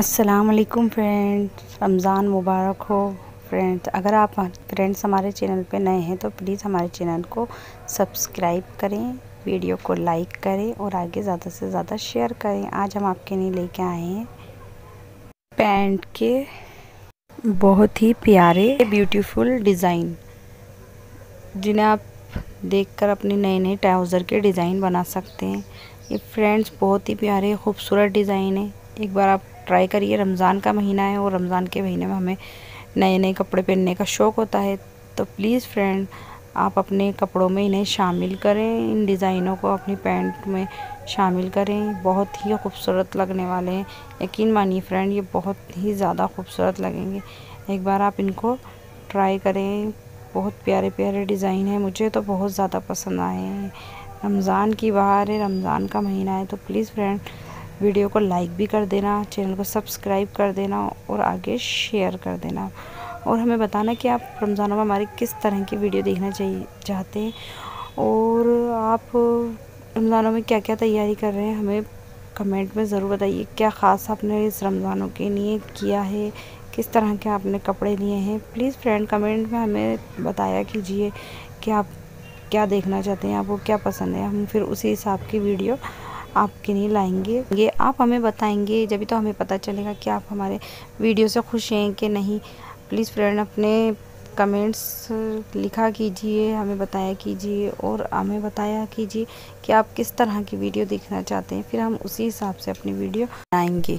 अस्सलाम वालेकुम फ्रेंड्स, रमज़ान मुबारक हो। फ्रेंड्स, अगर आप फ्रेंड्स हमारे चैनल पे नए हैं तो प्लीज़ हमारे चैनल को सब्सक्राइब करें, वीडियो को लाइक करें और आगे ज़्यादा से ज़्यादा शेयर करें। आज हम आपके लिए लेके आए हैं पैंट के बहुत ही प्यारे ब्यूटीफुल डिज़ाइन, जिन्हें आप देखकर अपने नए नए ट्राउज़र के डिज़ाइन बना सकते हैं। ये फ्रेंड्स बहुत ही प्यारे खूबसूरत डिज़ाइन है। एक बार आप ट्राई करिए। रमज़ान का महीना है और रमज़ान के महीने में हमें नए नए कपड़े पहनने का शौक़ होता है, तो प्लीज़ फ्रेंड आप अपने कपड़ों में इन्हें शामिल करें, इन डिज़ाइनों को अपनी पैंट में शामिल करें। बहुत ही खूबसूरत लगने वाले हैं, यकीन मानिए फ्रेंड, ये बहुत ही ज़्यादा खूबसूरत लगेंगे। एक बार आप इनको ट्राई करें। बहुत प्यारे प्यारे डिज़ाइन हैं, मुझे तो बहुत ज़्यादा पसंद आए हैं। रमज़ान की बहार है, रमज़ान का महीना है, तो प्लीज़ फ्रेंड वीडियो को लाइक भी कर देना, चैनल को सब्सक्राइब कर देना और आगे शेयर कर देना। और हमें बताना कि आप रमज़ानों में हमारी किस तरह की वीडियो देखना चाहते हैं और आप रमज़ानों में क्या क्या तैयारी कर रहे हैं, हमें कमेंट में ज़रूर बताइए। क्या ख़ास आपने इस रमज़ानों के लिए किया है, किस तरह के आपने कपड़े लिए हैं। प्लीज़ फ्रेंड कमेंट में हमें बताया कीजिए कि आप क्या देखना चाहते हैं, आपको क्या पसंद है। हम फिर उसी हिसाब की वीडियो आपके लिए लाएंगे। ये आप हमें बताएंगे, जब तो हमें पता चलेगा कि आप हमारे वीडियो से खुश हैं कि नहीं। प्लीज़ फ्रेंड अपने कमेंट्स लिखा कीजिए, हमें बताया कीजिए और हमें बताया कीजिए कि आप किस तरह की वीडियो देखना चाहते हैं, फिर हम उसी हिसाब से अपनी वीडियो बनाएंगे।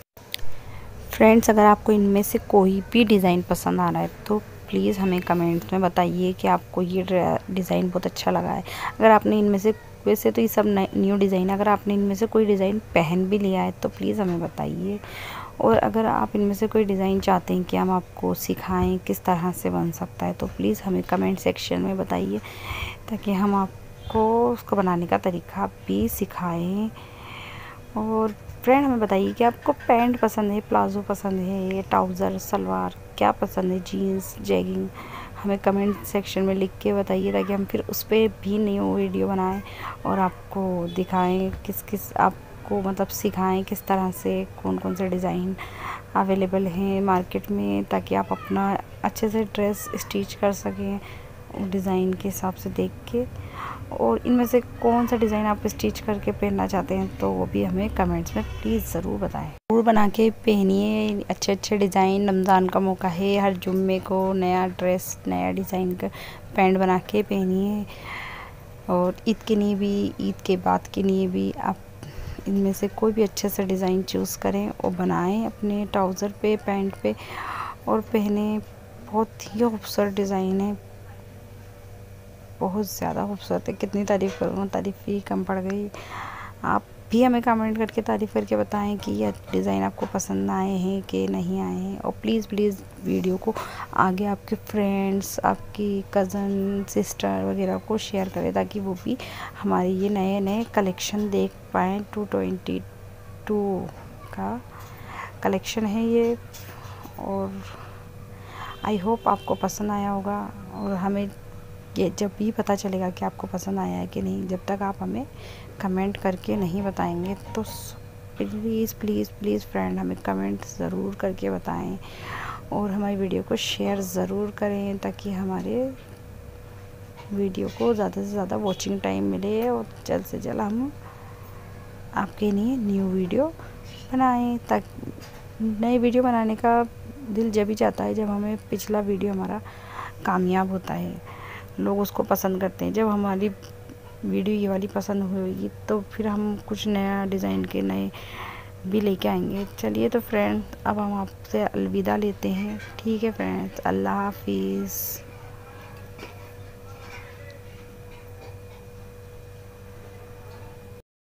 फ्रेंड्स, अगर आपको इनमें से कोई भी डिज़ाइन पसंद आ रहा है तो प्लीज़ हमें कमेंट्स में बताइए कि आपको ये डिज़ाइन बहुत अच्छा लगा है। अगर आपने इनमें से, वैसे तो ये सब न्यू डिज़ाइन है, अगर आपने इनमें से कोई डिज़ाइन पहन भी लिया है तो प्लीज़ हमें बताइए। और अगर आप इनमें से कोई डिज़ाइन चाहते हैं कि हम आपको सिखाएं किस तरह से बन सकता है, तो प्लीज़ हमें कमेंट सेक्शन में बताइए, ताकि हम आपको उसको बनाने का तरीका भी सिखाएं। और फ्रेंड हमें बताइए कि आपको पैंट पसंद है, प्लाज़ो पसंद है, या ट्राउज़र सलवार क्या पसंद है, जीन्स जैगिंग, हमें कमेंट सेक्शन में लिख के बताइए, ताकि हम फिर उस पर भी न्यू वीडियो बनाएं और आपको दिखाएं किस किस आपको मतलब सिखाएं किस तरह से कौन कौन से डिज़ाइन अवेलेबल हैं मार्केट में, ताकि आप अपना अच्छे से ड्रेस स्टिच कर सकें डिज़ाइन के हिसाब से देख के। और इनमें से कौन सा डिज़ाइन आप स्टिच करके पहनना चाहते हैं तो वो भी हमें कमेंट्स में प्लीज़ ज़रूर बताएं। ज़रूर बना के पहनिए अच्छे अच्छे डिज़ाइन। रमज़ान का मौका है, हर जुम्मे को नया ड्रेस नया डिज़ाइन का पैंट बना के पहनिए। और ईद के लिए भी, ईद के बाद के लिए भी आप इनमें से कोई भी अच्छे से डिज़ाइन चूज़ करें और बनाएं अपने ट्राउज़र पे, पैंट पे और पहने। बहुत ही खूबसूरत डिज़ाइन है, बहुत ज़्यादा खूबसूरत है। कितनी तारीफ़ करूँ, तारीफ़ ही कम पड़ गई। आप भी हमें कमेंट करके तारीफ़ करके बताएं कि ये डिज़ाइन आपको पसंद आए हैं कि नहीं आए हैं। और प्लीज़ वीडियो को आगे आपके फ्रेंड्स, आपकी कज़न, सिस्टर वगैरह को शेयर करें, ताकि वो भी हमारे ये नए नए कलेक्शन देख पाएँ। 222 का कलेक्शन है ये, और आई होप आपको पसंद आया होगा। और हमें ये जब भी पता चलेगा कि आपको पसंद आया है कि नहीं, जब तक आप हमें कमेंट करके नहीं बताएंगे तो प्लीज़ प्लीज़ प्लीज़ फ्रेंड हमें कमेंट ज़रूर करके बताएं और हमारी वीडियो को शेयर ज़रूर करें, ताकि हमारे वीडियो को ज़्यादा से ज़्यादा वॉचिंग टाइम मिले और जल्द से जल्द हम आपके लिए न्यू वीडियो बनाएं। ताकि नई वीडियो बनाने का दिल जब ही चाहता है जब हमें पिछला वीडियो हमारा कामयाब होता है, लोग उसको पसंद करते हैं। जब हमारी वीडियो ये वाली पसंद होगी तो फिर हम कुछ नया डिज़ाइन के नए भी लेके आएंगे। चलिए तो फ्रेंड्स, अब हम आपसे अलविदा लेते हैं। ठीक है फ्रेंड्स, अल्लाह हाफिज़।